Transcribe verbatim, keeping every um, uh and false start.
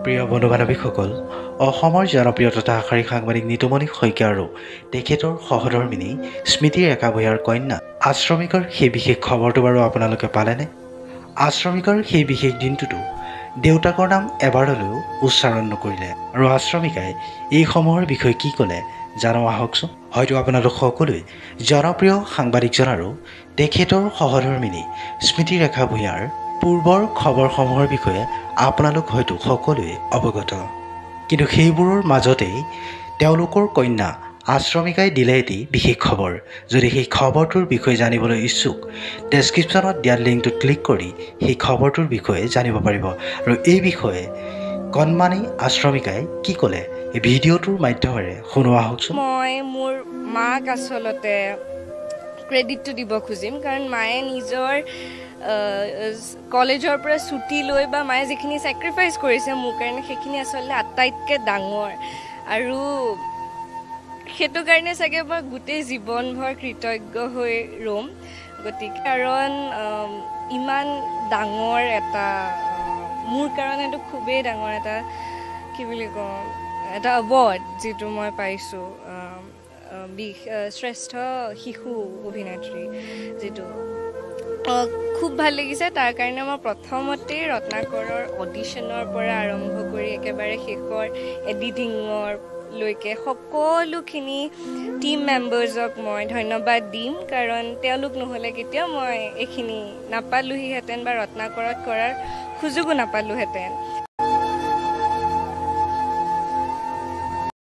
প্ৰিয় বন্ধু বান্ধৱীসকল, অসমৰ জনপ্ৰিয় তথা সাংবাদিক সাংবাদিক নিতুমনি শইকীয়া আৰু তেখেতৰ সহধৰ্মিনী স্মৃতিৰেখাভূয়াৰ কন্যা আশ্ৰমিকৰ সেই বিশেষ খবৰটো বাৰু আপোনালোকে পালেনে? আশ্ৰমিকৰ সেই বিশেষ দিনটোতো দেউতাকৰ নাম এবাৰলৈও উচ্চাৰণ নকৰিলে আৰু আশ্ৰমিকাই এইসমূহৰ বিষয়ে কি ক'লে জানো আহকচোন। হয়তো আপোনালোক সকলোৱে জনপ্ৰিয় সাংবাদিকজন আৰু তেখেতৰ সহধৰ্মিনী স্মৃতিৰেখাভূয়াৰ পূৰ্বৰ খবৰসমূহৰ বিষয়ে আপোনালোক হয়তো সকলোৱে অৱগত, কিন্তু সেইবোৰৰ মাজতেই তেওঁলোকৰ কন্যা আশ্ৰমিকাই দিলে এটি বিশেষ খবৰ। যদি সেই খবৰটোৰ বিষয়ে জানিবলৈ ইচ্ছুক, ডেছক্ৰিপশ্যনত দিয়া লিংকটোত ক্লিক কৰি সেই খবৰটোৰ বিষয়ে জানিব পাৰিব। আৰু এই বিষয়ে কণমানি আশ্ৰমিকাই কি ক'লে এই ভিডিঅ'টোৰ মাধ্যমেৰে শুনোৱা হওকচোন। মই মোৰ মাক আচলতে ক্ৰেডিটটো দিব খুজিম, কাৰণ মায়ে নিজৰ কলেজৰ পৰা ছুটি লৈ বা মায়ে যিখিনি ছেক্ৰিফাইচ কৰিছে মোৰ কাৰণে সেইখিনি আচলতে আটাইতকৈ ডাঙৰ, আৰু সেইটো কাৰণে চাগে মই গোটেই জীৱনভৰ কৃতজ্ঞ হৈ ৰ'ম। গতিকে কাৰণ ইমান ডাঙৰ এটা মোৰ কাৰণে এইটো খুবেই ডাঙৰ এটা কি বুলি কওঁ এটা এৱাৰ্ড যিটো মই পাইছোঁ, শ্ৰেষ্ঠ শিশু অভিনেত্ৰী, যিটো খুব ভাল লাগিছে। তাৰ কাৰণে মই প্ৰথমতেই ৰত্নাকৰৰ অডিশ্যনৰ পৰা আৰম্ভ কৰি একেবাৰে শেষৰ এডিটিঙৰ লৈকে সকলোখিনি টিম মেম্বাৰ্ছক মই ধন্যবাদ দিম, কাৰণ তেওঁলোক নহ'লে কেতিয়াও মই এইখিনি নাপালোহিহেঁতেন বা ৰত্নাকৰত কৰাৰ সুযোগো নাপালোহেঁতেন।